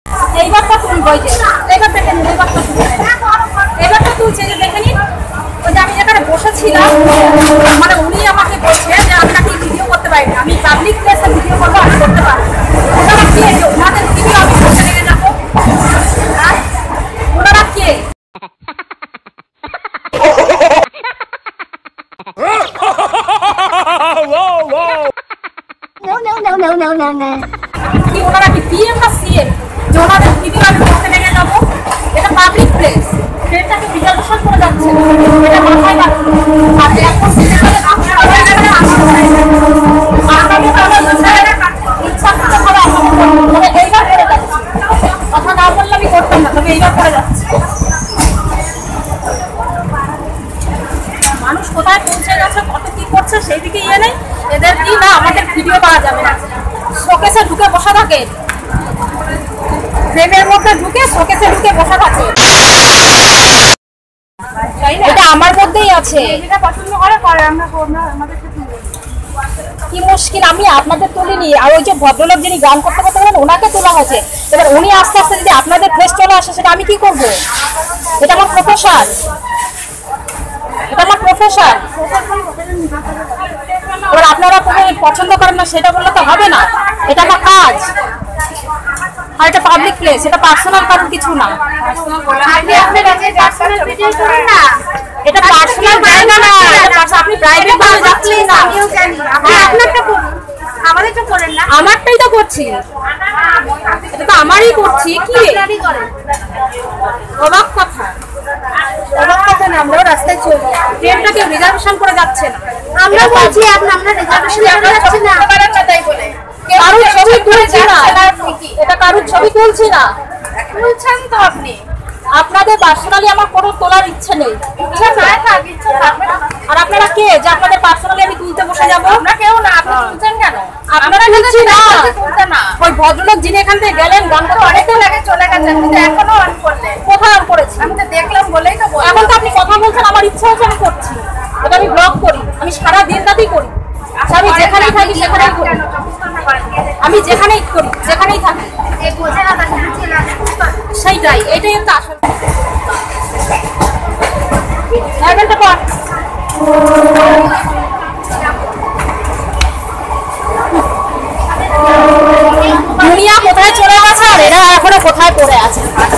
এইবারটা তুলবো, এইবারটা তুলছে যে দেখে নিন। ওই যে আমি যেখানে বসেছিলাম, মানে উনি আমাকে বলছে যে আপনাকে ভিডিও করতে পারি না, আমি পাবলিক প্লেসে ভিডিও করবো, আমি করতে পারবো। ওনারা কে যে ওনাদের ভিডিও আমি করতে লেগে যাবো? ওনারা কে? কি ওনারা কি পিএম না সিএম যে ওনাদের ভিডিও আমি করতে লেগে যাবো? এটা পাবলিক প্লেস, ট্রেনটাকে রিজার্ভেশন করে যাচ্ছে, এটা মাথায় রাখুন। আর এখন এইবার করে যাচ্ছে, কথা না বললে আমি করতাম না, তবে এইবার করে যাচ্ছে। মানুষ কোথায় পৌঁছে গেছে, কত কি করছে সেই দিকে ইয়ে নেই এদের। কি না আমাদের ভিডিও পাওয়া যাবে না, শোকেসে ঢুকে বসা থাকে, ট্রেনের মধ্যে ঢুকে শোকেসে ঢুকে বসা থাকে। এটা আমার মধ্যেই আছে, যেটা পছন্দ করে আমরা আমাদের কি মুশকিল, আমি আপনাদের তুলিনি। আর ওই যে ভদ্রলোক যিনি গান করতে করতে বলেন ওনাকে তোলা হয়েছে, এবার উনি আস্তে আস্তে যদি আপনাদের ফেস চলে আসে সেটা আমি কি করব? এটা আমার প্রফেশন, এটা আমার প্রফেশন। এবার আপনারা কোনো পছন্দ করেন না সেটা বললে তো হবে না, এটা আমার কাজ। আর এটা পাবলিক প্লেস, এটা পার্সোনাল কারণ কিছু না। এটা পার্সোনাল জায়গা না, আপনি প্রাইভেট ভাবে যাচ্ছেন না। আমিও জানি, আপনি আপনারটা করুন, আমাদেরটা করেন না। আমারটাই তো করছি, এটা তো আমারই করছি। কি অবাক কথা, অবাক কথা না। আমরাও রাস্তায় চলি, ট্রেনটাকে রিজার্ভেশন করে যাচ্ছে না। আমরা বলছি আমরা রিজার্ভেশন করে যাচ্ছি না, তাই বলে কারোর ছবি তুলছি না, এটা কারোর ছবি তুলছি না। তুলছেন তো আপনি, আপনাদের পার্সোনালি আমার কোনো তোলার ইচ্ছে নেই। ইচ্ছা নাই থাক, ইচ্ছা থাকবে না। আর আপনারা কে যে আপনাদের পার্সোনালি আমি তুলতে বসে যাবো? আমরা কেউ না, আপনি তুলছেন কেন? আপনারা নিচ্ছি না, তুলতে না। ওই ভদ্রলোক যিনি এখান থেকে গেলেন, গান করতে অনেকদিন আগে চলে গেছেন, কিন্তু এখনো অন করলেন। কোথায় অন করেছি? আমি তো দেখলাম বলেই তো। এখন তো আপনি কথা বলছেন, আমার ইচ্ছা হচ্ছে আমি করছি। এটা আমি ব্লগ করি, আমি সারা দিন রাতেই করি। আমি যেখানেই থাকি সেখানেই করি, আমি যেখানেই করি যেখানেই থাকি সেইটাই, এটাই হচ্ছে আসল। দুনিয়া কোথায় চলে গেছে আর এরা এখনো কোথায় পড়ে আছে।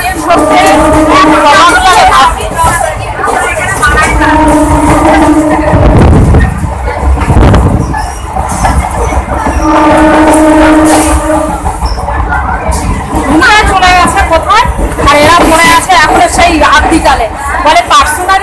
চলে গেছে কোথায় আর এরা পড়ে আছে এখনো সেই আদিকালে। বলে পার্সোনালি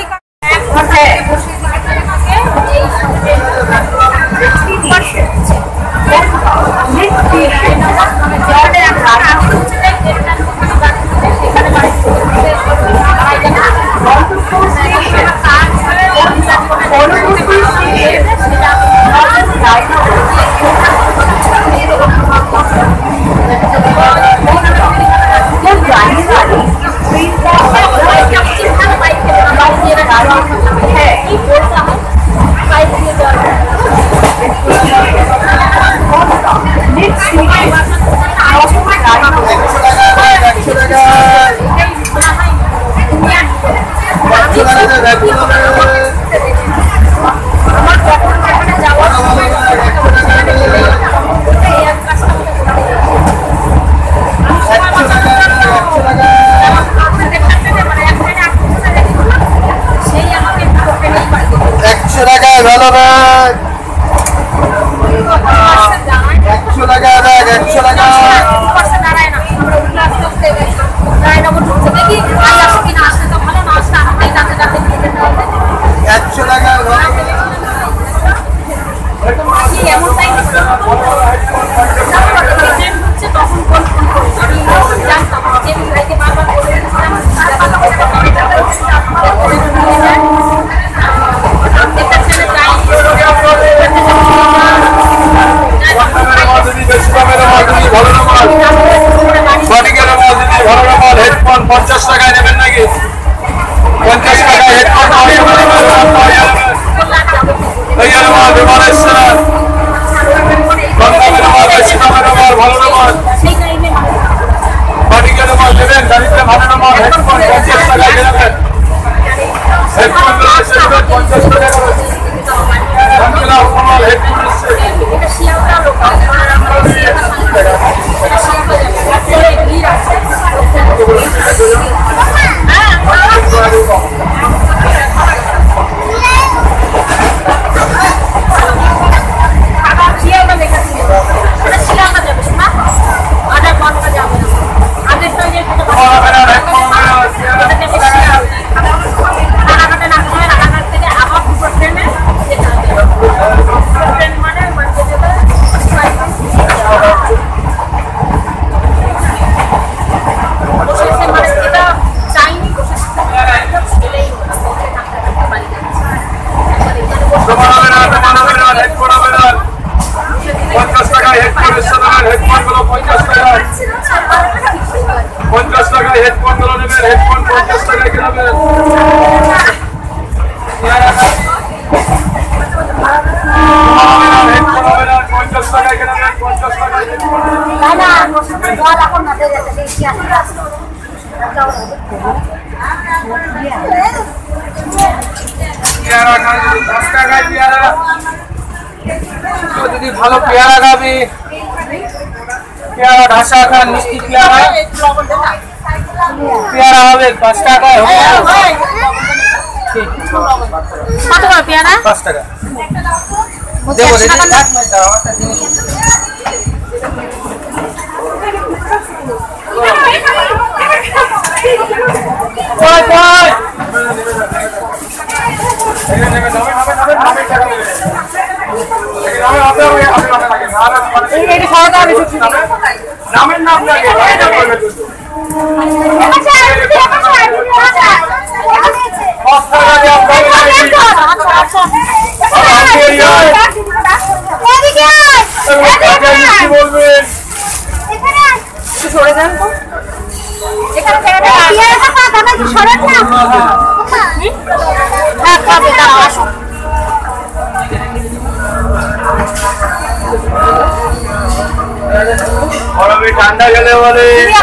যদি ভালো পেয়ারা খাবি পেয়ারা ঢাসা খান মিষ্টি পেয়ারা পেয়ারা হবে 5 টাকায় হবে কত করে পেয়ারা 5 টাকা দেবো রে নামের নাম লাগে বলবেন সরে যান তো ঠান্ডা গেলে বলে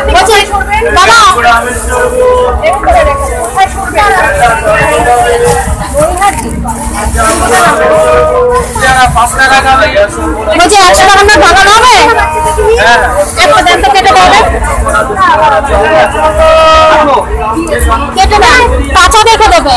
বলছি 100 টাকা না ভালো হবে একটা দেন তো কেটে দেবে কেটে দেন কাঁচা দেখে দেবে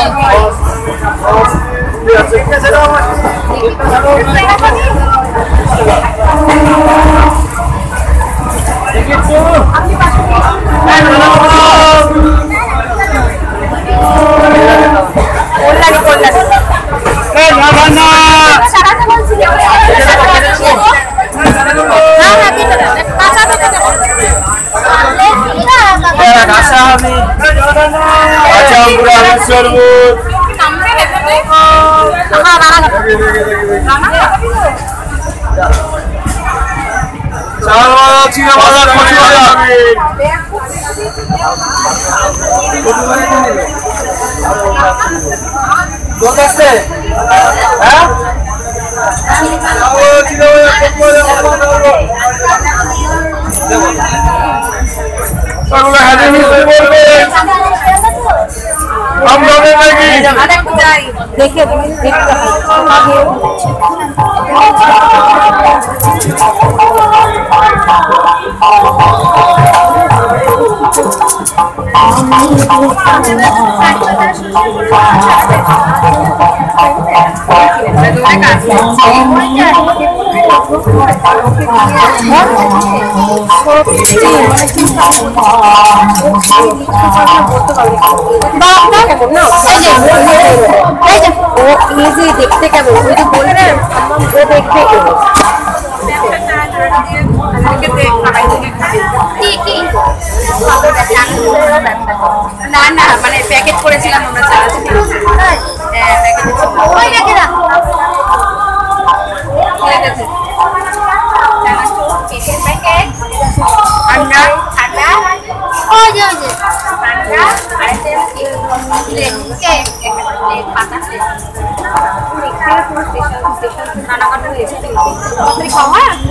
দেখে দেখতে কেমন বলবেন দেখতে না না মানে প্যাকেট করেছিলাম আমরা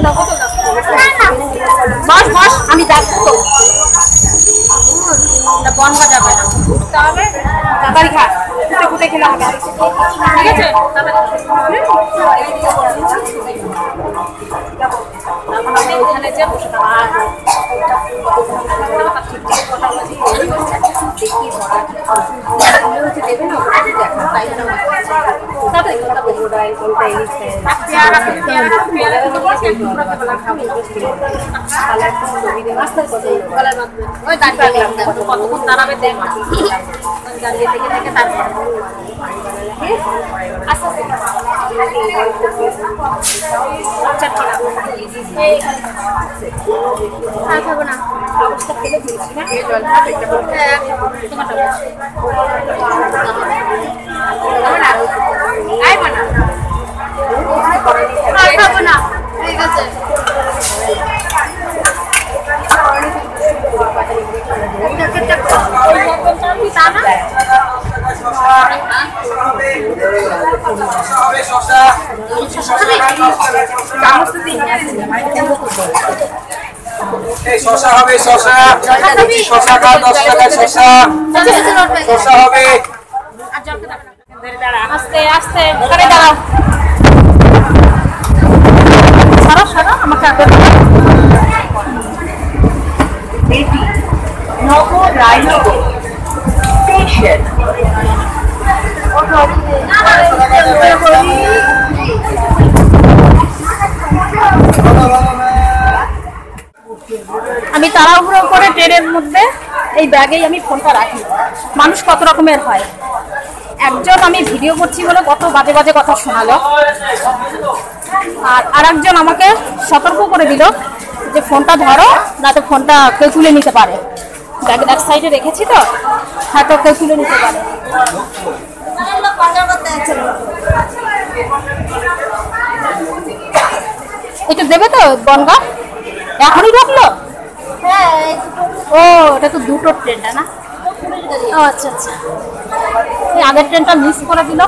আমি বনগা যাবে না, তাহলে তাড়াতাড়ি খা, ফুটে খেলে হবে, ঠিক আছে? এখানে যে বসে কতক্ষণ দাঁড়াবে দেখ, দাঁড়িয়ে থেকে থেকে তারপর খাবো না, অবস্থা ফেলে দিয়েছি না, খাবো না, ঠিক আছে? শশা হবে, শশা শশা খা, 10 টাকায় শশা, শশা হবে। আস্তে আস্তে ওখানে দাঁড়াও, সরো সরো, আমাকে আগে এটি নগর রায়নগর স্টেশন। আমি তাড়াহুড়ো করে ট্রেনের মধ্যে এই ব্যাগেই আমি ফোনটা রাখি। মানুষ কত রকমের হয়, একজন আমি ভিডিও করছি বলে কত বাজে বাজে কথা শোনালো, আর আরেকজন আমাকে সতর্ক করে দিল যে ফোনটা ধরো, যাতে ফোনটা কেউ তুলে নিতে পারে। ব্যাগের এক সাইডে রেখেছি তো, হয়তো কেউ তুলে নিতে পারে। একটু দেবে তো বনগা? এখনই ঢুকলো? ও এটা তো দুটো ট্রেনটা না? ও আচ্ছা আচ্ছা, এই আগের ট্রেনটা মিস করে দিল।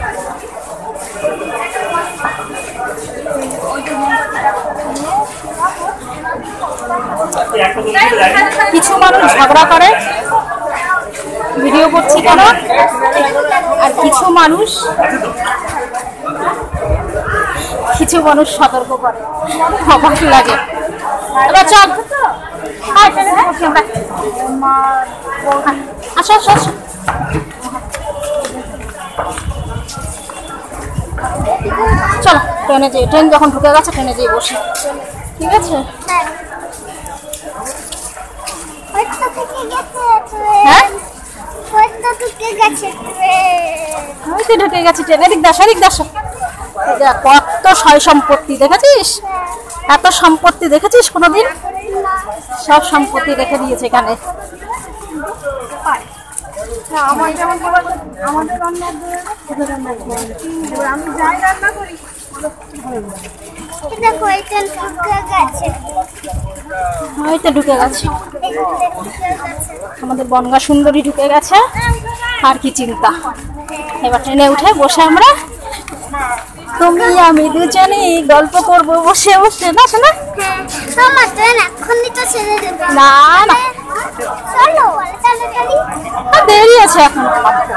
কিছু মানুষ ঝগড়া করে ভিডিও করছি কেন, আর কিছু মানুষ সতর্ক করে, অবাক লাগে। এবার চল, আসো আসো আসো। চলো ট্রেনে যাই, ট্রেন যখন ঢুকে গেছে ট্রেনে যেয়ে বসি, ঠিক আছে? হ্যাঁ ঢুকে গেছে ট্রেন। এদিক দাস, এদিক দাস। কত সয় সম্পত্তি দেখেছিস? এত সম্পত্তি দেখেছিস কোনোদিন? সব সম্পত্তি রেখে দিয়েছে এখানে। আমি যাই রান্না করি, ঢুকে গেছে আমাদের বনগা সুন্দরী, ঢুকে গেছে। আর কি চিন্তা, এবার ট্রেনে উঠে বসে আমরা তুমি আমি দুজনেই গল্প করবো বসে বসে, না শোনা? না না দেরি আছে এখন।